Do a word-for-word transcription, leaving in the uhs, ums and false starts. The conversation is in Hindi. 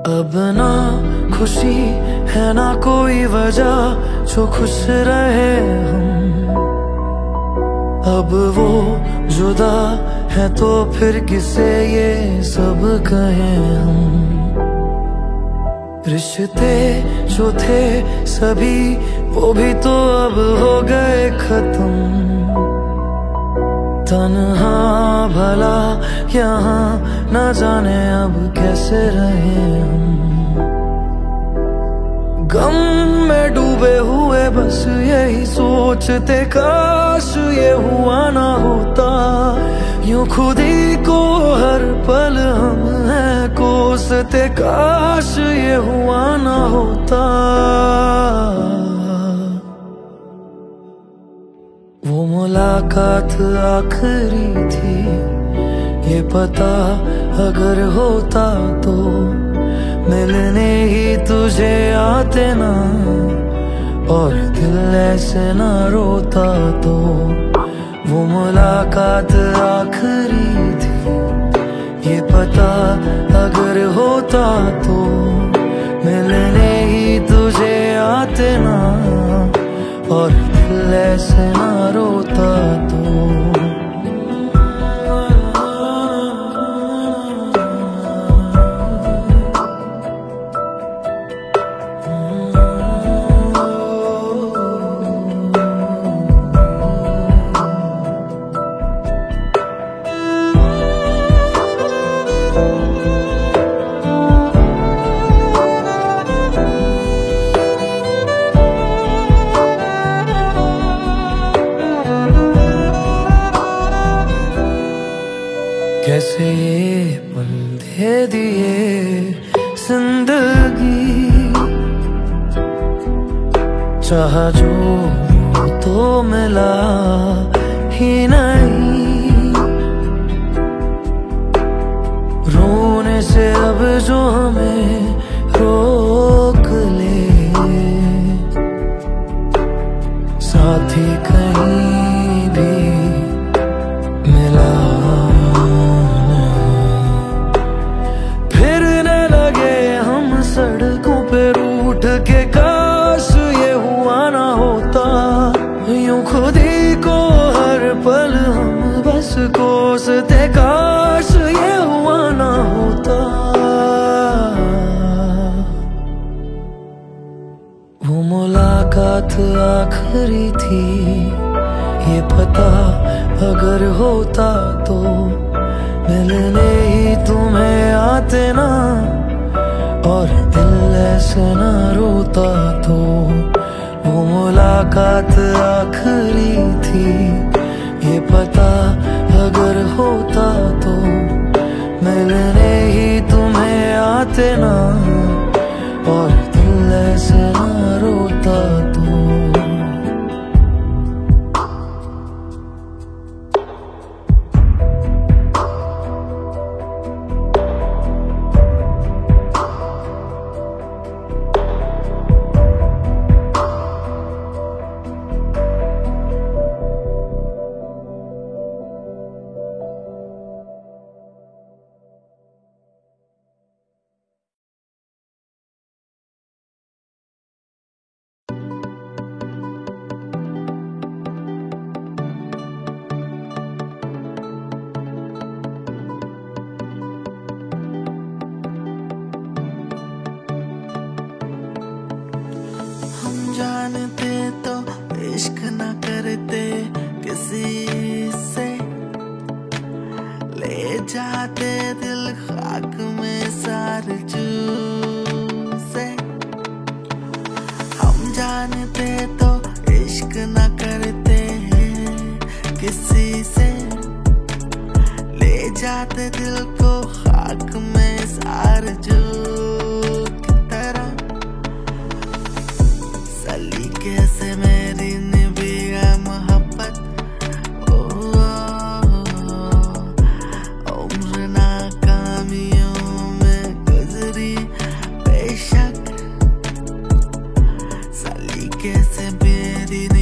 अब ना खुशी है ना कोई वजह जो खुश रहे हम। अब वो जुदा है तो फिर किसे ये सब कहें हम। रिश्ते जो थे सभी वो भी तो अब हो गए खत्म। तन्हा भला यहाँ न जाने अब कैसे रहे हम। गम में डूबे हुए बस यही सोचते काश ये हुआ ना होता। यूं खुद ही को हर पल हम हैं कोसते काश ये हुआ ना होता। वो मुलाकात आखिरी थी ये पता अगर होता तो मिलने ही तुझे आते ना और दिल ऐसे ना रोता तो। वो मुलाकात आखिरी थी ये पता अगर होता तो मिलने ही तुझे आते ना और दिल ऐसे ना रोता तो। कैसे ये पल दे दिए जिंदगी। चाहा जो तो मिला ही नहीं। रोने से अब जो हमें रोक ले साथी कहीं भी मिला। सड़कों पे रूठ के काश ये हुआ ना होता। यूं खुद ही को हर पल हम बस कोसते काश ये हुआ ना होता। वो मुलाकात आखिरी थी ये पता अगर होता तो मिलने ही तुम्हें आते ना और दिल ऐसे न रोता तो। वो मुलाकात आखिरी थी ये पता अगर होता तो मिलने ही तुम्हें आते ना और दिल ऐसे न रोता तो। जानते तो इश्क न करते किसी से। ले जाते दिल खाक में सार चूसे। हम जानते तो इश्क न करते किसी से। ले जाते दिल को खाक में सार चू कैसे मेरी निभी है मोहब्बत। ओ, उम्र नाकामियों में गुजरी बेशक। सलीके से मेरी